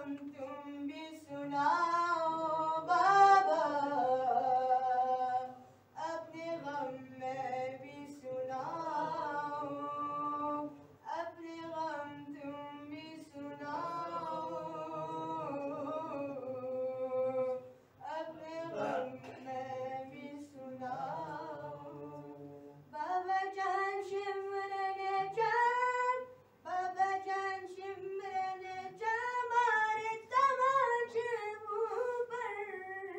गम तुम भी सुनाओ बाबा, अपने गम मैं भी सुनाओ, अपने गम तुम भी सुनाओ, अपने गम मैं भी सुनाओ। बाबा जान शिमरन जान, बाबा जान शिमरन जान, मारे तमाचे मुँह पर,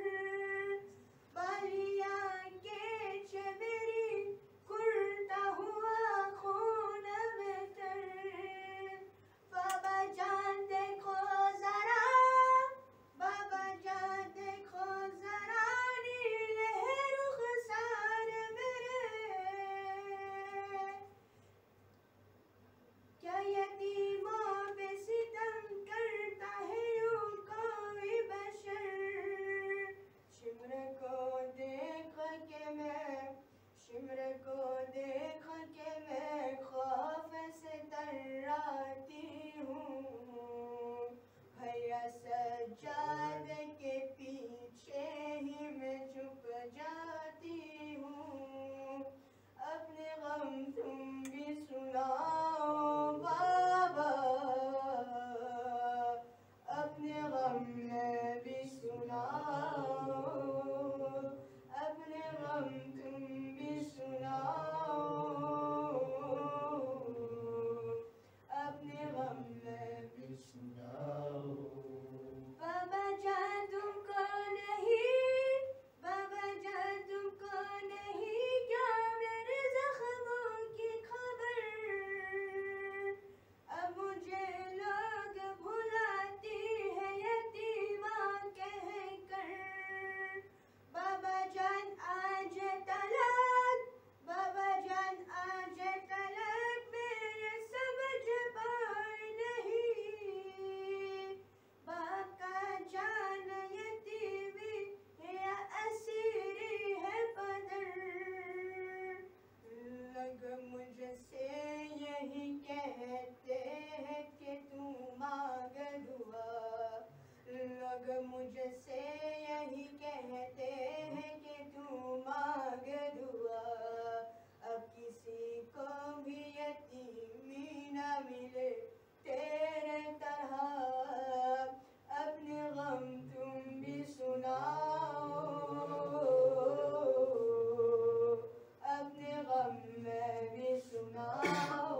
बालिया के चबेरी कुर्ता हुआ खून में तर। बाबा जान देखो जरा, बाबा जान देखो जरा, नीले रुखसार मेरे, क्या यतीमों पे सितम करता है यूं कोई बशर। शिमर को देख के मैं, शिमर को देख के मैं खौफ से तर्राती हूँ। भैया सज्जाद के पीछे ही मैं छुप जाती हूँ। अपने गम तुम भी सुनाओ बाबा, अपने गम मैं भी सुनाओ, अपने गम तुम भी सुनाओ, अपने गम मैं भी सुनाओ। बाबा जान तुमको नहीं, बाबा जान तुमको नहीं क्या मेरे जख्मों की खबर। अब मुझे लोग भुलाती है यतीमा कहकर। बाबा जान आज तलक, बाबा जान आज तलक मेरे समझ पाए नहीं। बाका जान यतीमी या असीरी है पदर। लग मुझसे यही कहते हैं कि तू मांग दुआ, लोग मुझसे यही कहते हैं कि तू मांग दुआ। अब किसी को भी यतीमी न मिले तेरे तरह, अपने गम तुम भी सुनाओ, अपने गम मैं भी सुनाओ,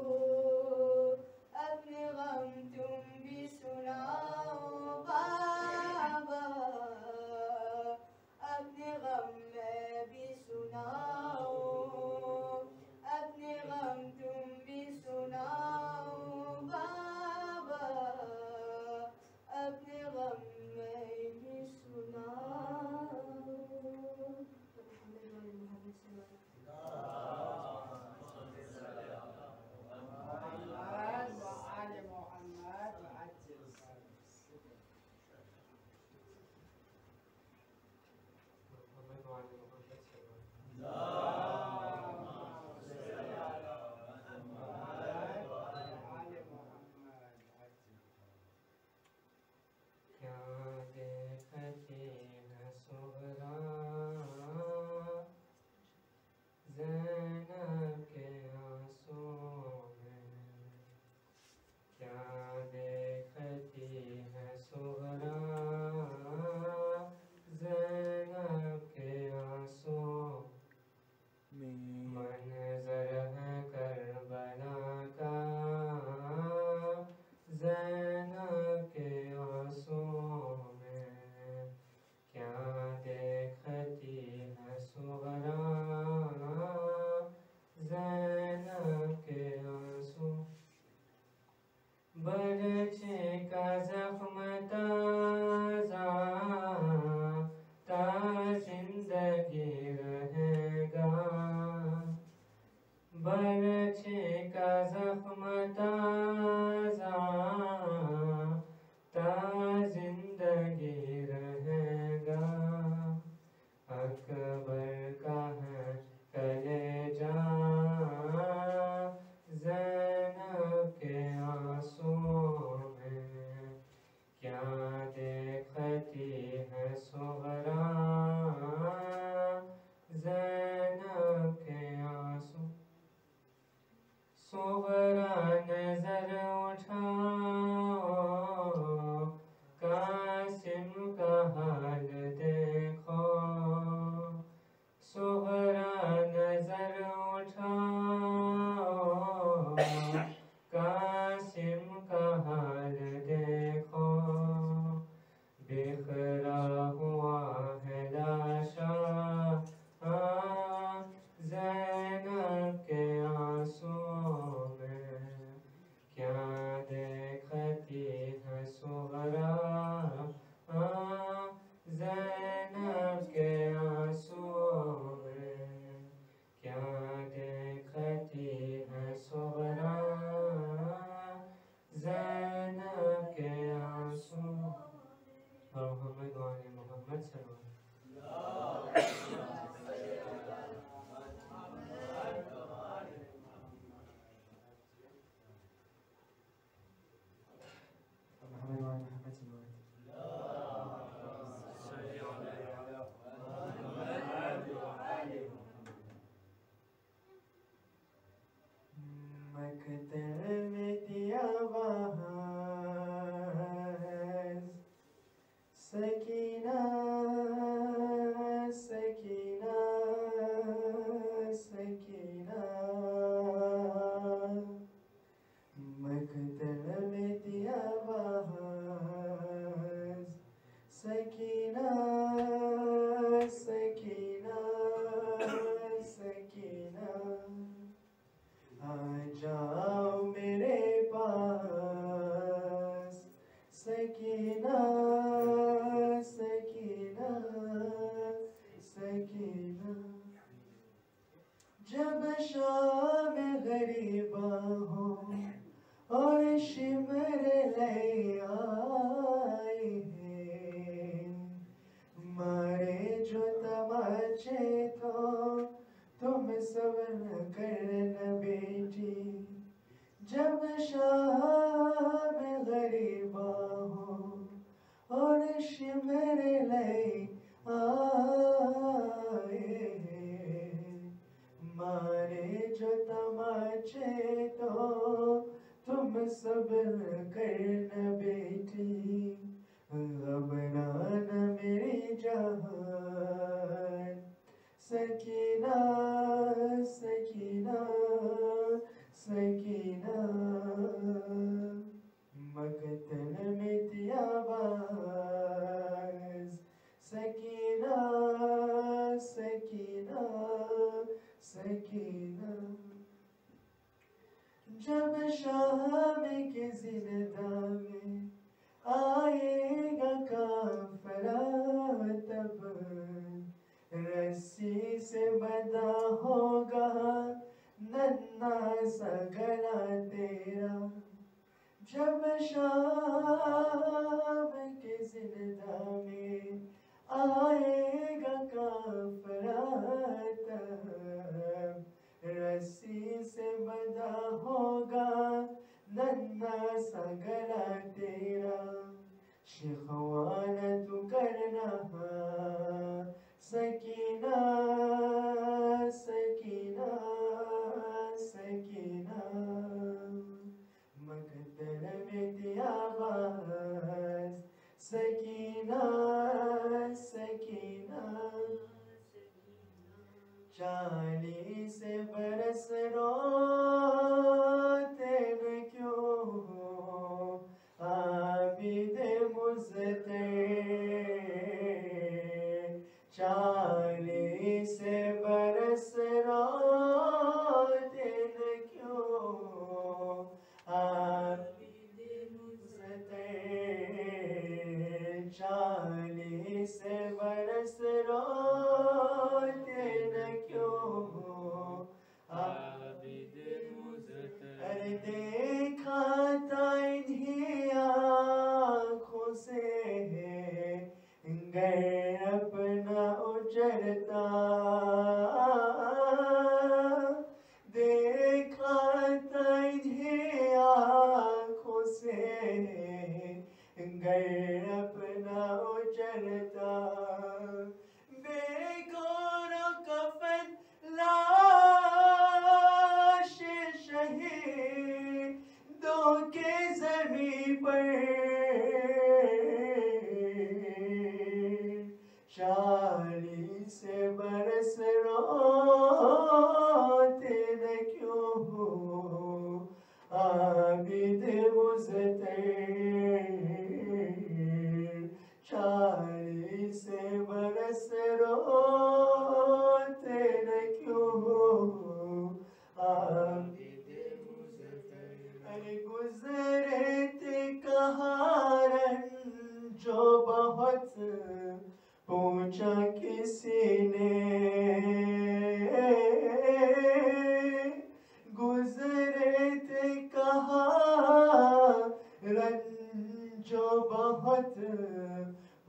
अपने गम तुम भी सुनाओ बाबा, अपने गम मैं भी सुनाओ, अपने गम तुम भी सुनाओ बाबा, अपने गम मैं भी सुनाओ। बरछे का जख्म ताज़ा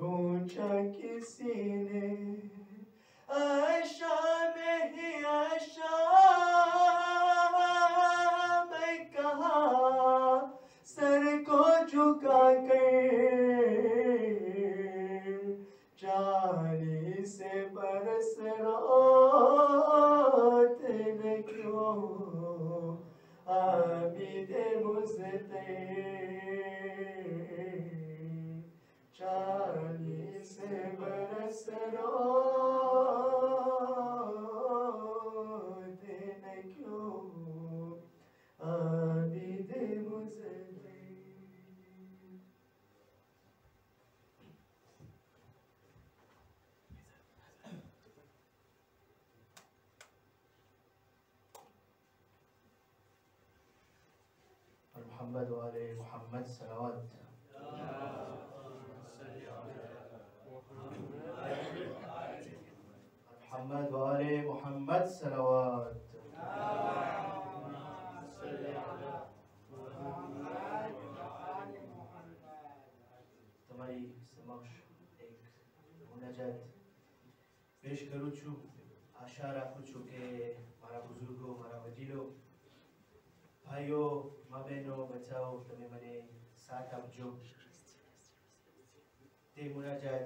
पूछा किसी ने आशा में ही आशा मैं कहा सर को झुका कर 40 बरस रोते न क्यों आबिदे मुझसे 40 बरस रोते न क्यों आबिदे मुझसे। मोहम्मद वाले मोहम्मद सलावत। मोहम्मद वाले मोहम्मद सलावत। તમારી સમક્ષ એક મુનાજાત પેશ કરું છું। આશા રાખું છું કે મારા બુઝુર્ગો, મારા વડીલો, ભાઈઓ, મા બહેનો, બચાવો, તમે મને સાથ આપજો। તે મુનાજાત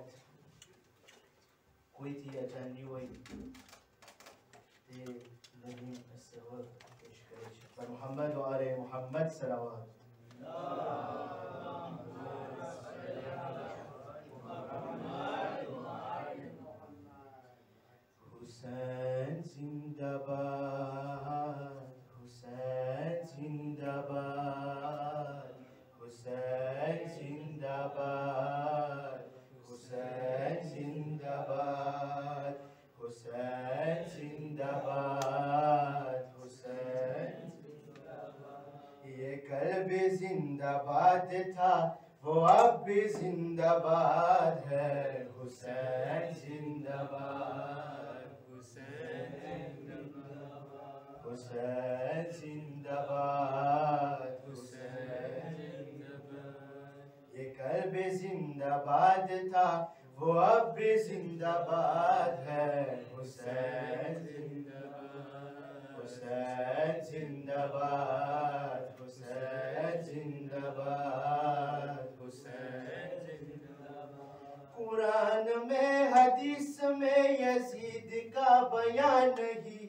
કોઈથી અજાણ્યું હોય તે નદીમ અસવર પેશ કરે છે। પર મોહમ્મદ વાલે મોહમ્મદ સલાવત। हुसैन जिंदाबाद, हुसैन जिंदाबाद, हुसैन जिंदाबाद, हुसैन जिंदाबाद, हुसैन जिंदाबाद, हुसैन जिंदाबाद। ये कल भी जिंदाबाद था वो अब भी जिंदाबाद है। हुसैन जिंदाबाद, हुसैन जिंदाबाद, हुसैन जिंदाबाद, हुसैन जिंदाबाद। ये कल भी जिंदाबाद था वो अब भी जिंदाबाद है। हुसैन जिंदाबाद, हुसैन जिंदाबाद, हुसैन जिंदाबाद, हुसैन जिंदाबाद। कुरान में हदीस में यजीद का बयान नहीं,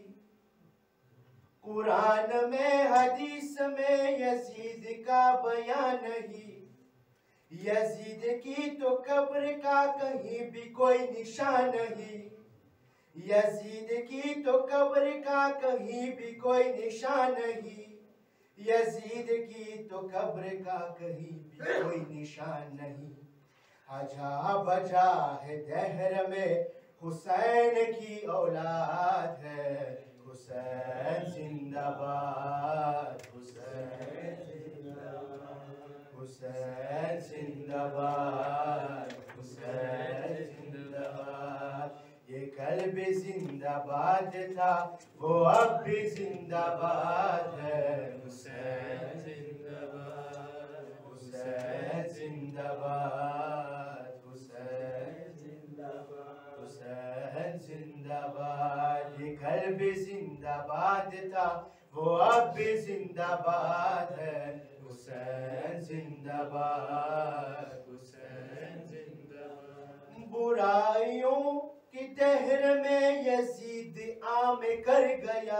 कुरान में हदीस में यजीद का बयान नहीं। यजीद की तो कब्र का कहीं भी कोई निशान नहीं। यजीद की तो कब्र का कहीं भी कोई निशान नहीं। यजीद की तो कब्र का कहीं भी कोई निशान नहीं। आजा बजा है दहर में हुसैन की औलाद है। हुसैन जिंदाबाद, हुसैन जिंदाबाद, हुसैन जिंदाबाद, हुसैन जिंदाबाद। ये कल भी जिंदाबाद था वो अब भी जिंदाबाद है। हुसैन जिंदाबाद, हुसैन जिंदाबाद, हुसैन जिंदाबाद, हुसैन जिंदाबाद। ये कल भी जिंदाबाद था वो अब भी जिंदाबाद है। हुसैन जिंदाबाद, हुसैन जिंदाबाद। बुराइयों की तहर में यजीद आम कर गया,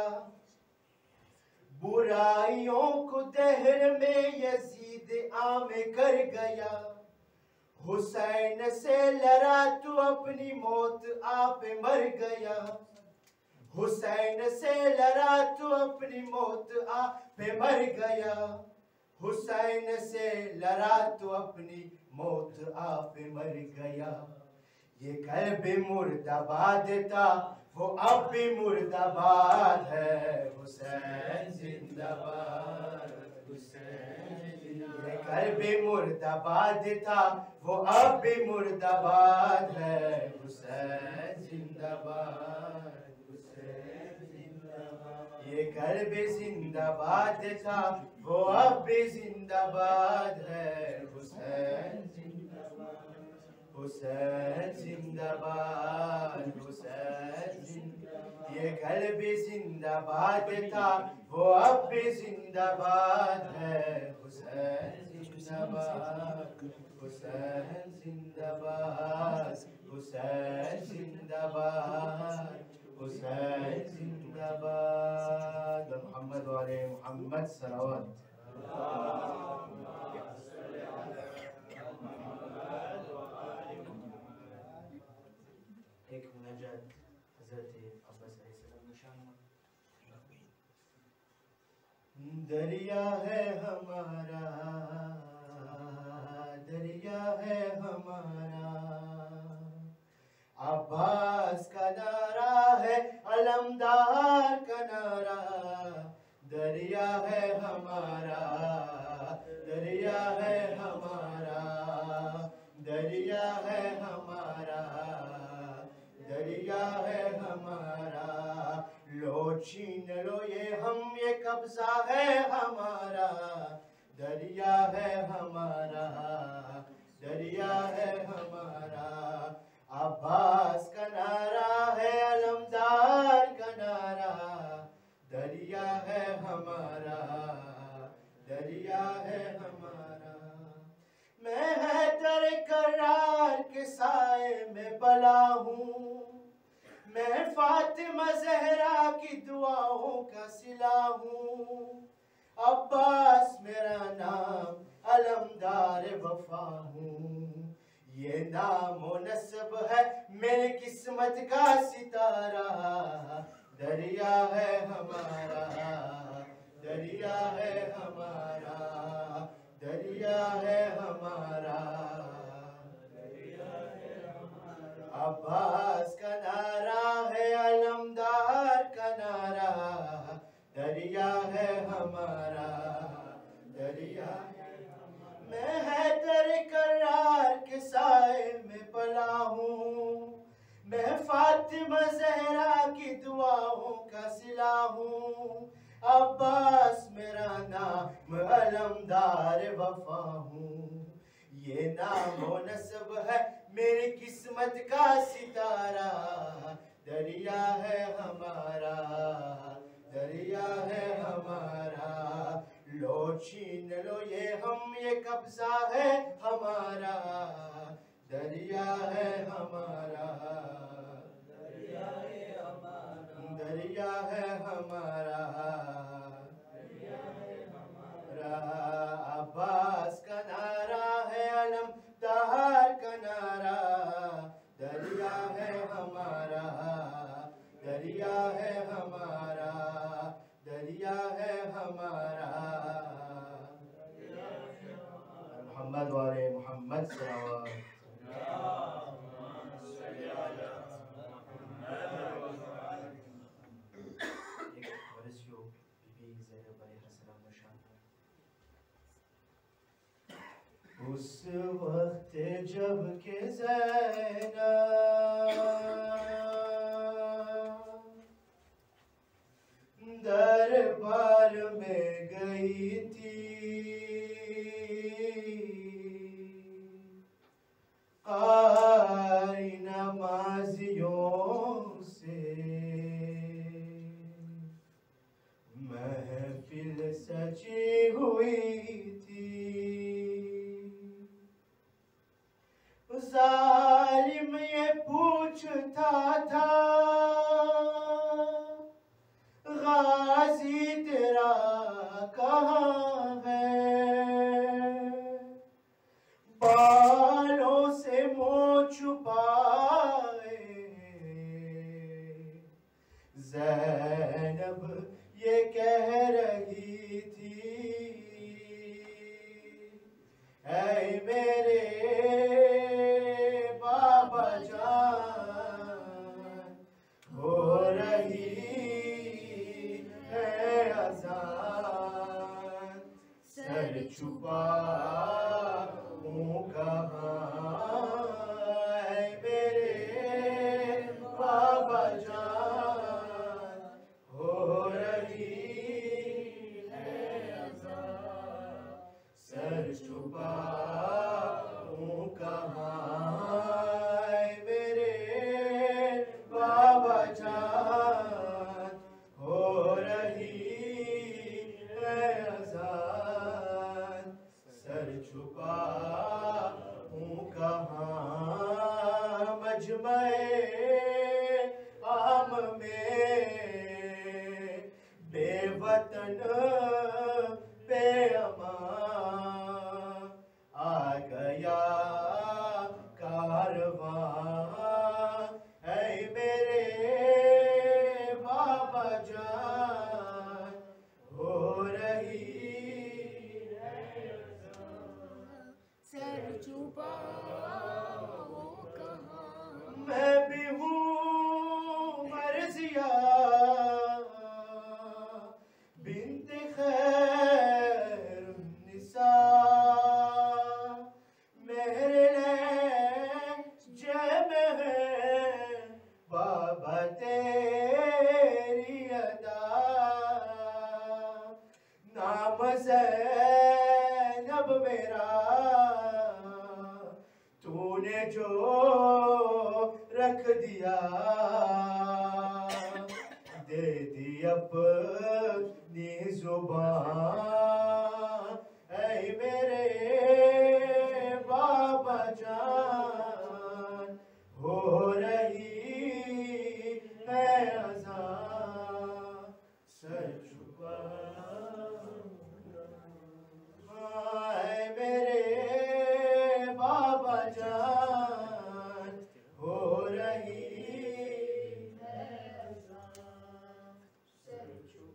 बुराइयों को तहर में यजीद आम कर गया। हुसैन से लड़ा तो अपनी मौत आप मर गया। हुसैन से लड़ा तो अपनी मौत आप मर गया। हुसैन से लड़ा तो अपनी मौत आप मर गया। ये कल भी मुर्दाबाद था वो अब भी मुर्दाबाद है। हुसैन जिंदाबाद, हुसैन जिंदाबाद। ये कल भी मुर्दाबाद था वो अब भी मुर्दाबाद है। हुसैन जिंदाबाद, हुसैन जिंदाबाद। ये कल भी जिंदाबाद था वो अब भी जिंदाबाद है। हुसैन जिंदाबाद, हुसैन जिंदाबाद, हुसैन जिंदाबाद। ये कल भी जिंदाबाद था, वो अब भी जिंदाबाद है। हुसैन जिंदाबाद, हुसैन जिंदाबाद, हुसैन जिंदाबाद, हुसैन जिंदाबाद। मोहम्मद वाले मोहम्मद सलावत। एक मुनाजात हज़रत अब्बास अलैहिस्सलाम निशान। दरिया है हमारा, दरिया है हमारा, अब्बास का नारा है, अलमदार का नारा। दरिया है हमारा, दरिया है हमारा, दरिया है हमारा, दरिया है हमारा। लो छीन लो ये हम, ये कब्जा है हमारा। दरिया है हमारा, दरिया है हमारा, अब्बास का नारा है, अलमदार का नारा। दरिया है हमारा, दरिया है हमारा। मैं है तेरे करार के साए में बला हूँ, मैं फातिमा ज़हरा की दुआओं का सिला हूँ। अब्बास मेरा नाम, अलमदार वफा हूँ। ये नाम व नस्ब है मेरी किस्मत का सितारा। दरिया है हमारा, दरिया है हमारा, दरिया है हमारा, दरिया है हमारा। अब्बास का नारा है, अलमदार का नारा। दरिया है हमारा, दरिया है हमारा। मैं है तेरे करार के साए में पला हूँ, मैं फातिमा ज़हरा की दुआओं का सिला हूँ। अब्बास मेरा नाम, अलमदार वफा हूँ। ये नाम व नस्ब है मेरी किस्मत का सितारा। दरिया है हमारा, दरिया है हमारा। लो छीन लो ये हम, ये कब्जा है हमारा। दरिया है हमारा, दरिया है हमारा, दरिया है हमारा, दरिया है हमारा। अब्बास का नारा है, अलमदार का नारा। दरिया है हमारा, दरिया है हमारा, दरिया है हमारा। मोहम्मद वाले मोहम्मद सलावत। उस वक्त जब के ज़ैनब दरबार में गई थी, कारी नमाजियों से महफिल सजी हुई थी। जालिम ये पूछता था, गाजी तेरा कहाँ है? बालों से मुँह छुपाए ज़ैनब ये कह रही थी, ऐ मेरे बाबा जान, हो रही है अज़ान। सर छुपाऊं कहाँ, ऐ मेरे बाबा जान, हो रही है अज़ान। सर छुपाऊं छुपाओ कहाँ। मैं भी हूँ मर्जिया बिन्त खैरुन्निसा, मेरे लहजे में है बाबा तेरी अदा। नाम ज़ैनब मेरा तूने जो रख दिया, दे दी अपनी जुबान। ऐ मेरे बाबा जान, हो रही है अज़ान, सर छुपा। ऐ मेरे बाबा जान, हो रही है अज़ान, सर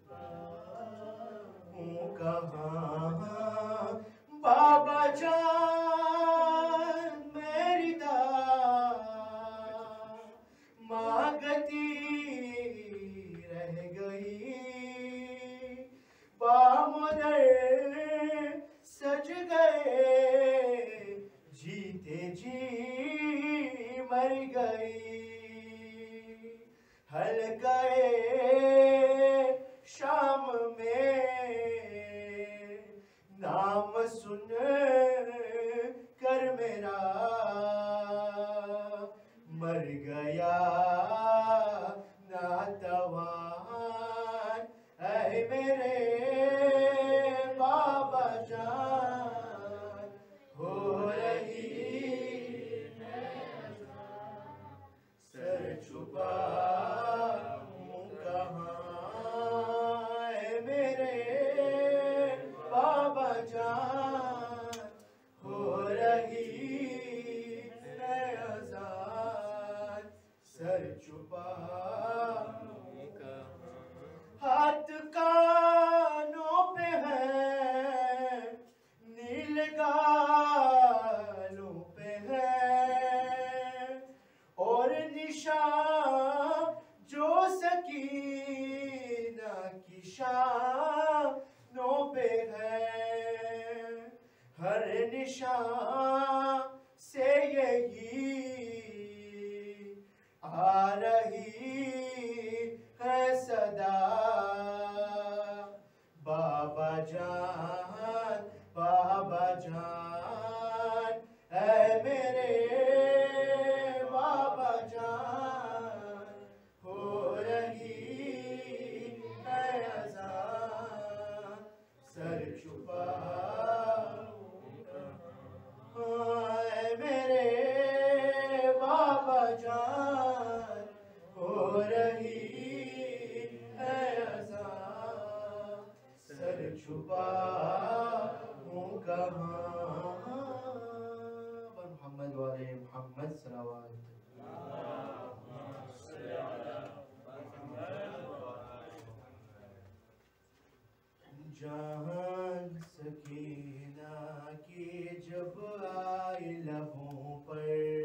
छुपाऊं कहाँ। बाबा जान मेरी दाद मांगती रह गई, बामुदर सज गए, जीते जी मर गई। हल्काए शाम में नाम सुन कर मेरा मर गया नातवान। ऐ मेरे बाबा जान, हो रही है अज़ान, सर छुपाऊं कहाँ। ऐ मेरे बाबा जान, हो रही है अज़ान, सर छुपाऊं कहाँ। हाथ कानों पे है, नील गालों पे है, और निशान जो सकीना की शानों पे है। हर निशान से यही आ रही है सदा, बाबा जान, बाबा जान। ऐ मेरे बाबा जान, हो रही है अज़ान, सर छुपाऊं कहाँ। ऐ मेरे बाबा जान, हो रही है अज़ान, सर छुपाऊं कहाँ। मोहम्मद वाले मोहम्मद सलावत। जान सकीना की जब आई लबों पर,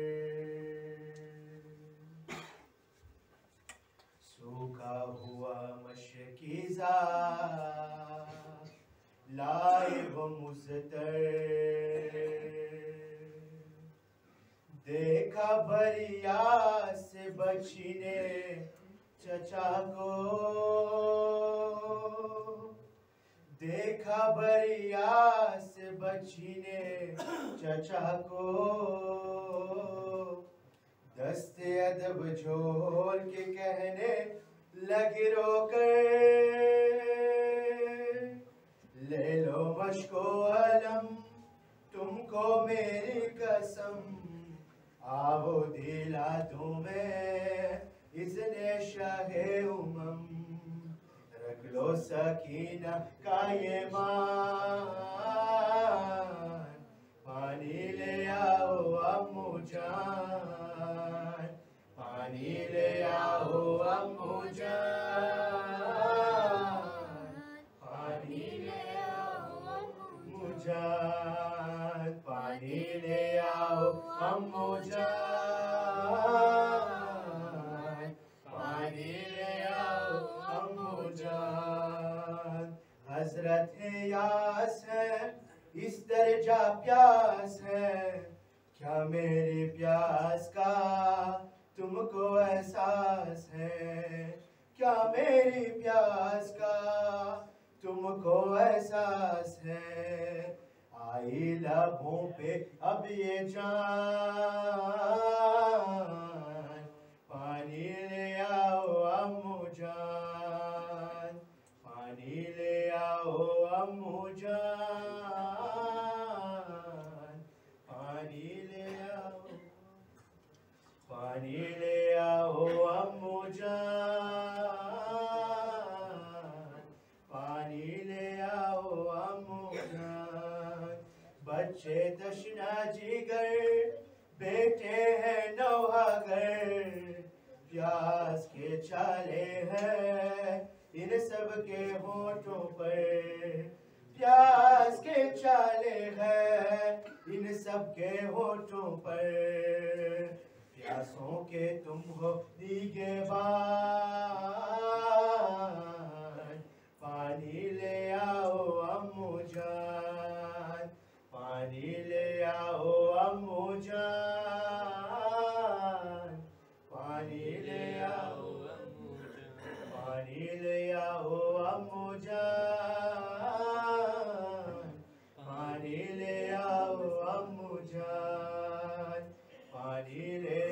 सूखा हुआ मशकीज़ा लाए वो मुज़तर। देखा भरिया से बचने चचा को, देखा भरिया से बचने चचा को, दस्ते अदब झोल के कहने लगे रोकर, ले लो मशको अलम तुमको मेरी कसम, आओ दिला दूं मैं इज़्ने शाहे उमम। रख लो सकीना का ये मान, पानी ले आओ अम्मू जान, पानी ले आओ अम्मू जान, पानी ले आओ अम्मू जान, पानी पानी ले आओ अम्मू जान, पानी ले आओ अम्मू जान। हजरत यास है इस दर्जा प्यास है, क्या मेरी प्यास का तुमको एहसास है, क्या मेरी प्यास का तुमको एहसास है। आई लबों पे अब ये जान, पानी ले आओ अम्मू जान, पानी ले आओ अम्मू जान, पानी ले आओ, पानी ले आओ अम्मू जान, पानी ले आओ अम्मू जान। बच्चे दशना जिगर, बेटे हैं नौहागर, प्यास के चाले हैं इन सब के होठों पर, प्यास के चाले हैं इन सब के होठों पर। प्यासों के तुम हो निगहबान, पानी ले आओ अम्मू जान, पानी ले आओ अम्मू जान, पानी ले आओ अम्मू जान, पानी ले आओ अम्मू जान, पानी ले आओ अम्मू जान, पानी ले